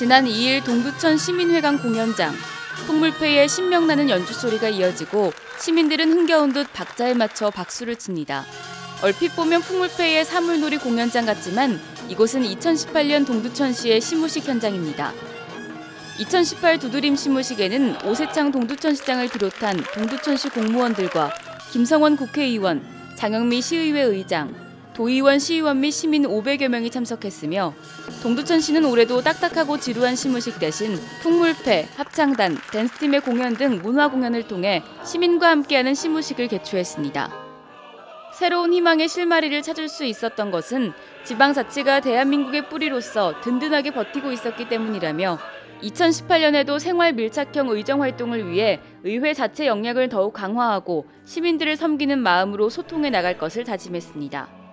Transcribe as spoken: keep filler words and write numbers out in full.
지난 이 일 동두천 시민회관 공연장, 풍물패의 신명나는 연주소리가 이어지고 시민들은 흥겨운 듯 박자에 맞춰 박수를 칩니다. 얼핏 보면 풍물패의 사물놀이 공연장 같지만 이곳은 이천십팔 년 동두천시의 시무식 현장입니다. 이천십팔 두드림 시무식에는 오세창 동두천시장을 비롯한 동두천시 공무원들과 김성원 국회의원, 장영미 시의회 의장, 도의원, 시의원 및 시민 오백여 명이 참석했으며 동두천시는 올해도 딱딱하고 지루한 시무식 대신 풍물패, 합창단, 댄스팀의 공연 등 문화 공연을 통해 시민과 함께하는 시무식을 개최했습니다. 새로운 희망의 실마리를 찾을 수 있었던 것은 지방자치가 대한민국의 뿌리로서 든든하게 버티고 있었기 때문이라며 이천십팔 년에도 생활 밀착형 의정 활동을 위해 의회 자체 역량을 더욱 강화하고 시민들을 섬기는 마음으로 소통해 나갈 것을 다짐했습니다.